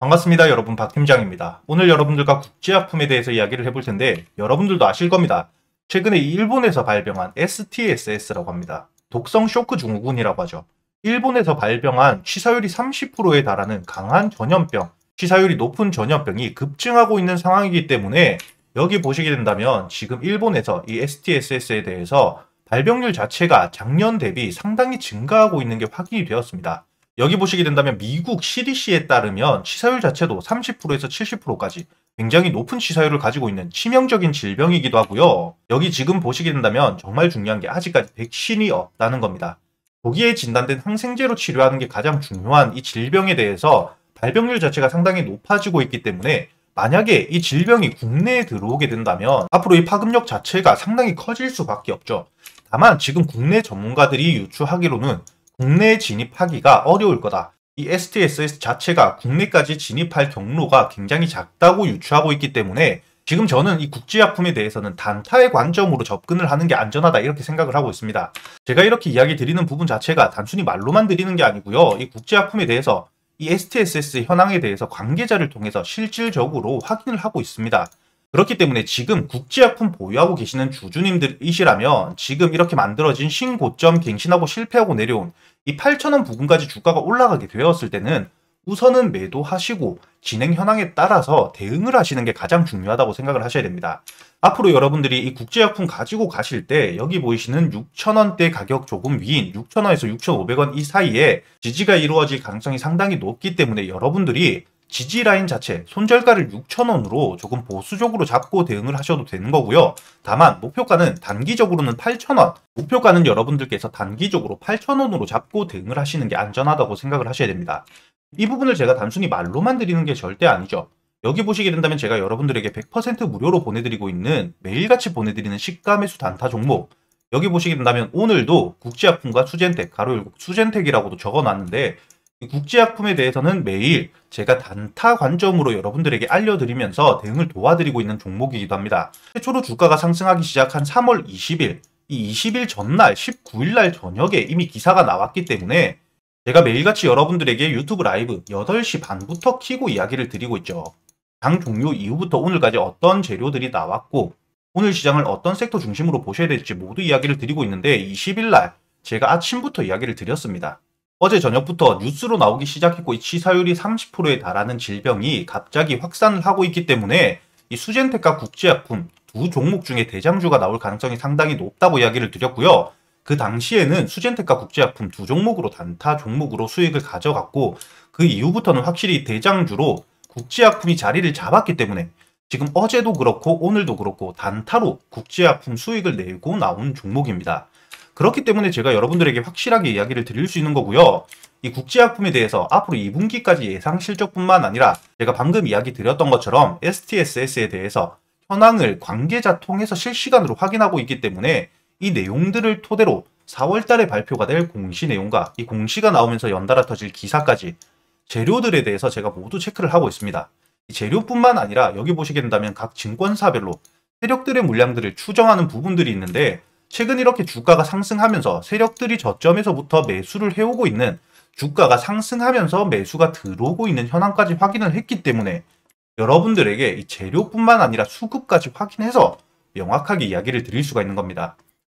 반갑습니다. 여러분, 박 팀장입니다. 오늘 여러분들과 국제약품에 대해서 이야기를 해볼 텐데, 여러분들도 아실 겁니다. 최근에 일본에서 발병한 STSS라고 합니다. 독성 쇼크 증후군이라고 하죠. 일본에서 발병한 치사율이 30%에 달하는 강한 전염병, 치사율이 높은 전염병이 급증하고 있는 상황이기 때문에 여기 보시게 된다면 지금 일본에서 이 STSS에 대해서 발병률 자체가 작년 대비 상당히 증가하고 있는 게 확인이 되었습니다. 여기 보시게 된다면 미국 CDC에 따르면 치사율 자체도 30%에서 70%까지 굉장히 높은 치사율을 가지고 있는 치명적인 질병이기도 하고요. 여기 지금 보시게 된다면 정말 중요한 게 아직까지 백신이 없다는 겁니다. 거기에 진단된 항생제로 치료하는 게 가장 중요한 이 질병에 대해서 발병률 자체가 상당히 높아지고 있기 때문에 만약에 이 질병이 국내에 들어오게 된다면 앞으로 이 파급력 자체가 상당히 커질 수밖에 없죠. 다만 지금 국내 전문가들이 유추하기로는 국내에 진입하기가 어려울 거다. 이 STSS 자체가 국내까지 진입할 경로가 굉장히 작다고 유추하고 있기 때문에 지금 저는 이 국제약품에 대해서는 단타의 관점으로 접근을 하는 게 안전하다 이렇게 생각을 하고 있습니다. 제가 이렇게 이야기 드리는 부분 자체가 단순히 말로만 드리는 게 아니고요. 이 국제약품에 대해서 이 STSS 현황에 대해서 관계자를 통해서 실질적으로 확인을 하고 있습니다. 그렇기 때문에 지금 국제약품 보유하고 계시는 주주님들이시라면 지금 이렇게 만들어진 신고점 갱신하고 실패하고 내려온 이 8,000원 부근까지 주가가 올라가게 되었을 때는 우선은 매도하시고 진행 현황에 따라서 대응을 하시는 게 가장 중요하다고 생각을 하셔야 됩니다. 앞으로 여러분들이 이 국제약품 가지고 가실 때 여기 보이시는 6,000원대 가격 조금 위인 6,000원에서 6,500원 이 사이에 지지가 이루어질 가능성이 상당히 높기 때문에 여러분들이 지지 라인 자체 손절가를 6,000원으로 조금 보수적으로 잡고 대응을 하셔도 되는 거고요. 다만 목표가는 단기적으로는 8,000원, 목표가는 여러분들께서 단기적으로 8,000원으로 잡고 대응을 하시는 게 안전하다고 생각을 하셔야 됩니다. 이 부분을 제가 단순히 말로만 드리는 게 절대 아니죠. 여기 보시게 된다면 제가 여러분들에게 100% 무료로 보내드리고 있는 매일같이 보내드리는 시가매수 단타 종목, 여기 보시게 된다면 오늘도 국제약품과 수젠텍, 가로 열고 수젠텍이라고도 적어놨는데 이 국제약품에 대해서는 매일 제가 단타 관점으로 여러분들에게 알려드리면서 대응을 도와드리고 있는 종목이기도 합니다. 최초로 주가가 상승하기 시작한 3월 20일, 이 20일 전날 19일 날 저녁에 이미 기사가 나왔기 때문에 제가 매일같이 여러분들에게 유튜브 라이브 8시 반부터 켜고 이야기를 드리고 있죠. 장 종료 이후부터 오늘까지 어떤 재료들이 나왔고 오늘 시장을 어떤 섹터 중심으로 보셔야 될지 모두 이야기를 드리고 있는데 20일 날 제가 아침부터 이야기를 드렸습니다. 어제 저녁부터 뉴스로 나오기 시작했고 이 치사율이 30%에 달하는 질병이 갑자기 확산을 하고 있기 때문에 이 수젠텍과 국제약품 두 종목 중에 대장주가 나올 가능성이 상당히 높다고 이야기를 드렸고요. 그 당시에는 수젠텍과 국제약품 두 종목으로 단타 종목으로 수익을 가져갔고 그 이후부터는 확실히 대장주로 국제약품이 자리를 잡았기 때문에 지금 어제도 그렇고 오늘도 그렇고 단타로 국제약품 수익을 내고 나온 종목입니다. 그렇기 때문에 제가 여러분들에게 확실하게 이야기를 드릴 수 있는 거고요. 이 국제약품에 대해서 앞으로 2분기까지 예상 실적뿐만 아니라 제가 방금 이야기 드렸던 것처럼 STSS에 대해서 현황을 관계자 통해서 실시간으로 확인하고 있기 때문에 이 내용들을 토대로 4월 달에 발표가 될 공시 내용과 이 공시가 나오면서 연달아 터질 기사까지 재료들에 대해서 제가 모두 체크를 하고 있습니다. 이 재료뿐만 아니라 여기 보시게 된다면 각 증권사별로 세력들의 물량들을 추정하는 부분들이 있는데 최근 이렇게 주가가 상승하면서 세력들이 저점에서부터 매수를 해오고 있는 주가가 상승하면서 매수가 들어오고 있는 현황까지 확인을 했기 때문에 여러분들에게 이 재료뿐만 아니라 수급까지 확인해서 명확하게 이야기를 드릴 수가 있는 겁니다.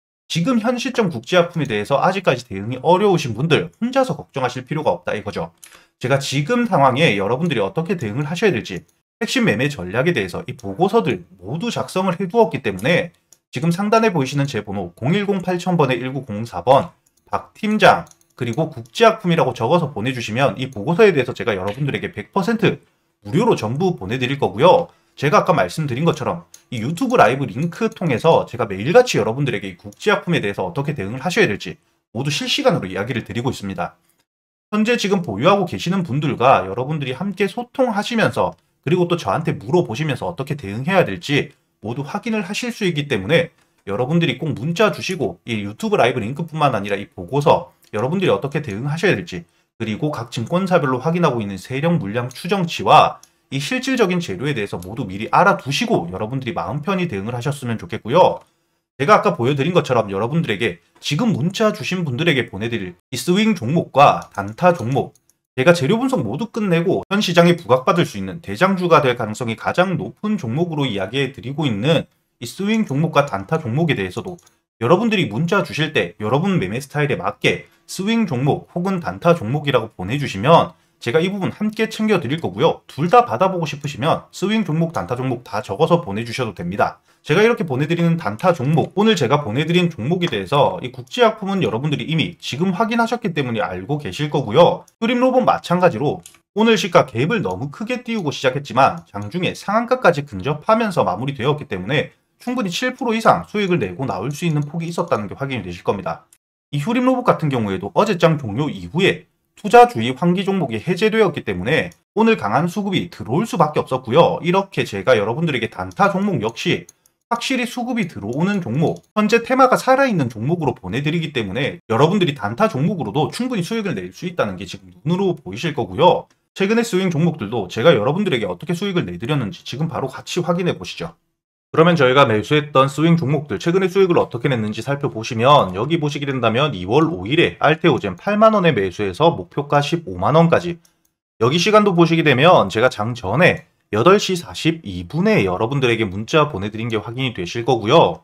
지금 현 시점 국제약품에 대해서 아직까지 대응이 어려우신 분들 혼자서 걱정하실 필요가 없다 이거죠. 제가 지금 상황에 여러분들이 어떻게 대응을 하셔야 될지 핵심 매매 전략에 대해서 이 보고서들 모두 작성을 해두었기 때문에 지금 상단에 보이시는 제 번호 010-8000번에 1904번 박팀장 그리고 국제약품이라고 적어서 보내주시면 이 보고서에 대해서 제가 여러분들에게 100% 무료로 전부 보내드릴 거고요. 제가 아까 말씀드린 것처럼 이 유튜브 라이브 링크 통해서 제가 매일같이 여러분들에게 이 국제약품에 대해서 어떻게 대응을 하셔야 될지 모두 실시간으로 이야기를 드리고 있습니다. 현재 지금 보유하고 계시는 분들과 여러분들이 함께 소통하시면서 그리고 또 저한테 물어보시면서 어떻게 대응해야 될지 모두 확인을 하실 수 있기 때문에 여러분들이 꼭 문자 주시고 이 유튜브 라이브 링크뿐만 아니라 이 보고서 여러분들이 어떻게 대응하셔야 될지 그리고 각 증권사별로 확인하고 있는 세력 물량 추정치와 이 실질적인 재료에 대해서 모두 미리 알아두시고 여러분들이 마음 편히 대응을 하셨으면 좋겠고요. 제가 아까 보여드린 것처럼 여러분들에게 지금 문자 주신 분들에게 보내드릴 이 스윙 종목과 단타 종목 제가 재료 분석 모두 끝내고 현 시장에 부각받을 수 있는 대장주가 될 가능성이 가장 높은 종목으로 이야기해 드리고 있는 이 스윙 종목과 단타 종목에 대해서도 여러분들이 문자 주실 때 여러분 매매 스타일에 맞게 스윙 종목 혹은 단타 종목이라고 보내주시면 제가 이 부분 함께 챙겨 드릴 거고요. 둘 다 받아보고 싶으시면 스윙 종목, 단타 종목 다 적어서 보내주셔도 됩니다. 제가 이렇게 보내드리는 단타 종목, 오늘 제가 보내드린 종목에 대해서 이 국제약품은 여러분들이 이미 지금 확인하셨기 때문에 알고 계실 거고요. 휴림로봇 마찬가지로 오늘 시가 갭을 너무 크게 띄우고 시작했지만 장중에 상한가까지 근접하면서 마무리되었기 때문에 충분히 7% 이상 수익을 내고 나올 수 있는 폭이 있었다는 게 확인이 되실 겁니다. 이 휴림로봇 같은 경우에도 어제장 종료 이후에 투자주의 환기 종목이 해제되었기 때문에 오늘 강한 수급이 들어올 수밖에 없었고요. 이렇게 제가 여러분들에게 단타 종목 역시 확실히 수급이 들어오는 종목, 현재 테마가 살아있는 종목으로 보내드리기 때문에 여러분들이 단타 종목으로도 충분히 수익을 낼 수 있다는 게 지금 눈으로 보이실 거고요. 최근의 스윙 종목들도 제가 여러분들에게 어떻게 수익을 내드렸는지 지금 바로 같이 확인해 보시죠. 그러면 저희가 매수했던 스윙 종목들 최근에 수익을 어떻게 냈는지 살펴보시면 여기 보시게 된다면 2월 5일에 알테오젠 8만원에 매수해서 목표가 15만원까지, 여기 시간도 보시게 되면 제가 장 전에 8시 42분에 여러분들에게 문자 보내드린 게 확인이 되실 거고요.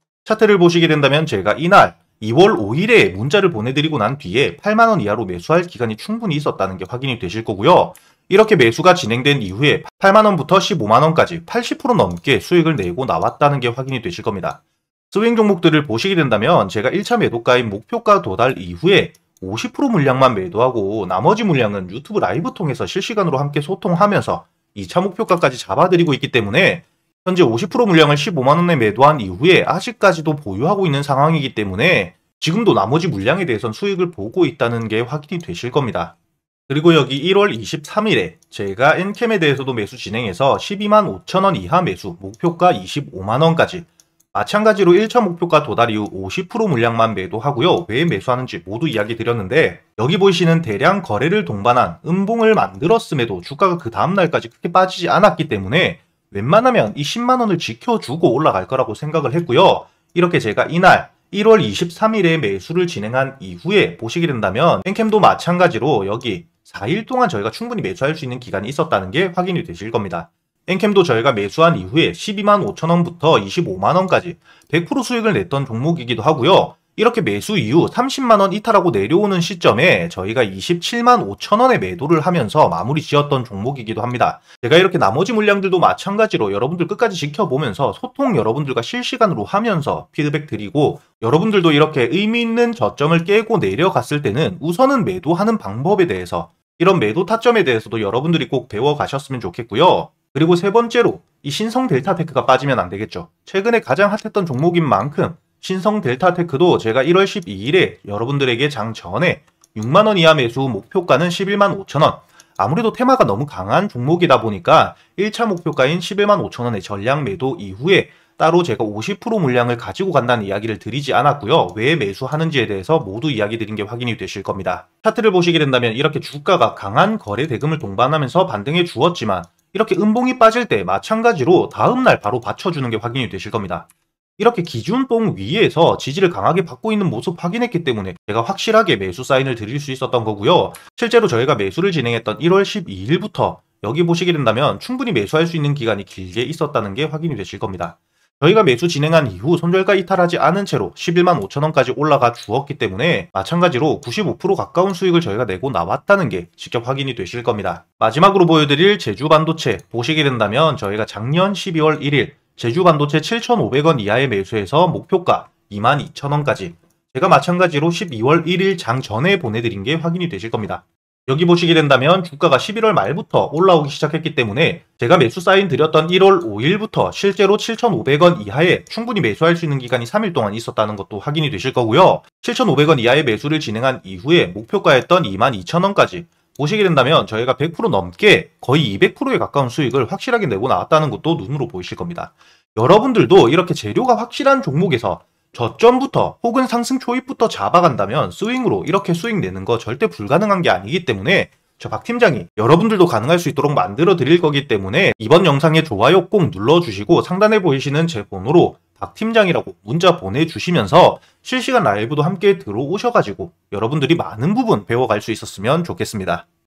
차트를 보시게 된다면 제가 이날 2월 5일에 문자를 보내드리고 난 뒤에 8만원 이하로 매수할 기간이 충분히 있었다는 게 확인이 되실 거고요. 이렇게 매수가 진행된 이후에 8만원부터 15만원까지 80% 넘게 수익을 내고 나왔다는 게 확인이 되실 겁니다. 스윙 종목들을 보시게 된다면 제가 1차 매도가인 목표가 도달 이후에 50% 물량만 매도하고 나머지 물량은 유튜브 라이브 통해서 실시간으로 함께 소통하면서 2차 목표가까지 잡아드리고 있기 때문에 현재 50% 물량을 15만원에 매도한 이후에 아직까지도 보유하고 있는 상황이기 때문에 지금도 나머지 물량에 대해선 수익을 보고 있다는 게 확인이 되실 겁니다. 그리고 여기 1월 23일에 제가 엔캠에 대해서도 매수 진행해서 12만 5천원 이하 매수, 목표가 25만원까지, 마찬가지로 1차 목표가 도달 이후 50% 물량만 매도하고요. 왜 매수하는지 모두 이야기 드렸는데 여기 보이시는 대량 거래를 동반한 음봉을 만들었음에도 주가가 그 다음날까지 크게 빠지지 않았기 때문에 웬만하면 이 10만원을 지켜주고 올라갈 거라고 생각을 했고요. 이렇게 제가 이날 1월 23일에 매수를 진행한 이후에 보시게 된다면 엔캠도 마찬가지로 여기 4일 동안 저희가 충분히 매수할 수 있는 기간이 있었다는 게 확인이 되실 겁니다. 엔캠도 저희가 매수한 이후에 12만 5천원부터 25만원까지 100% 수익을 냈던 종목이기도 하고요. 이렇게 매수 이후 30만원 이탈하고 내려오는 시점에 저희가 27만 5천원에 매도를 하면서 마무리 지었던 종목이기도 합니다. 제가 이렇게 나머지 물량들도 마찬가지로 여러분들 끝까지 지켜보면서 소통 여러분들과 실시간으로 하면서 피드백 드리고, 여러분들도 이렇게 의미 있는 저점을 깨고 내려갔을 때는 우선은 매도하는 방법에 대해서, 이런 매도 타점에 대해서도 여러분들이 꼭 배워가셨으면 좋겠고요. 그리고 세 번째로 이 신성 델타테크가 빠지면 안 되겠죠. 최근에 가장 핫했던 종목인 만큼 신성 델타테크도 제가 1월 12일에 여러분들에게 장 전에 6만원 이하 매수, 목표가는 11만 5천원. 아무래도 테마가 너무 강한 종목이다 보니까 1차 목표가인 11만 5천원의 전량 매도 이후에 따로 제가 50% 물량을 가지고 간다는 이야기를 드리지 않았고요. 왜 매수하는지에 대해서 모두 이야기 드린 게 확인이 되실 겁니다. 차트를 보시게 된다면 이렇게 주가가 강한 거래 대금을 동반하면서 반등해 주었지만 이렇게 음봉이 빠질 때 마찬가지로 다음날 바로 받쳐주는 게 확인이 되실 겁니다. 이렇게 기준봉 위에서 지지를 강하게 받고 있는 모습 확인했기 때문에 제가 확실하게 매수 사인을 드릴 수 있었던 거고요. 실제로 저희가 매수를 진행했던 1월 12일부터 여기 보시게 된다면 충분히 매수할 수 있는 기간이 길게 있었다는 게 확인이 되실 겁니다. 저희가 매수 진행한 이후 손절가 이탈하지 않은 채로 11만 5천원까지 올라가 주었기 때문에 마찬가지로 95% 가까운 수익을 저희가 내고 나왔다는 게 직접 확인이 되실 겁니다. 마지막으로 보여드릴 제주반도체 보시게 된다면 저희가 작년 12월 1일 제주반도체 7,500원 이하에 매수해서 목표가 22,000원까지, 제가 마찬가지로 12월 1일 장 전에 보내드린 게 확인이 되실 겁니다. 여기 보시게 된다면 주가가 11월 말부터 올라오기 시작했기 때문에 제가 매수 사인 드렸던 1월 5일부터 실제로 7,500원 이하에 충분히 매수할 수 있는 기간이 3일 동안 있었다는 것도 확인이 되실 거고요. 7,500원 이하의 매수를 진행한 이후에 목표가였던 22,000원까지 보시게 된다면 저희가 100% 넘게 거의 200%에 가까운 수익을 확실하게 내고 나왔다는 것도 눈으로 보이실 겁니다. 여러분들도 이렇게 재료가 확실한 종목에서 저점부터 혹은 상승 초입부터 잡아간다면 스윙으로 이렇게 수익 내는 거 절대 불가능한 게 아니기 때문에 저 박 팀장이 여러분들도 가능할 수 있도록 만들어 드릴 거기 때문에 이번 영상에 좋아요 꼭 눌러주시고 상단에 보이시는 제 번호로 박 팀장이라고 문자 보내주시면서 실시간 라이브도 함께 들어오셔가지고 여러분들이 많은 부분 배워갈 수 있었으면 좋겠습니다.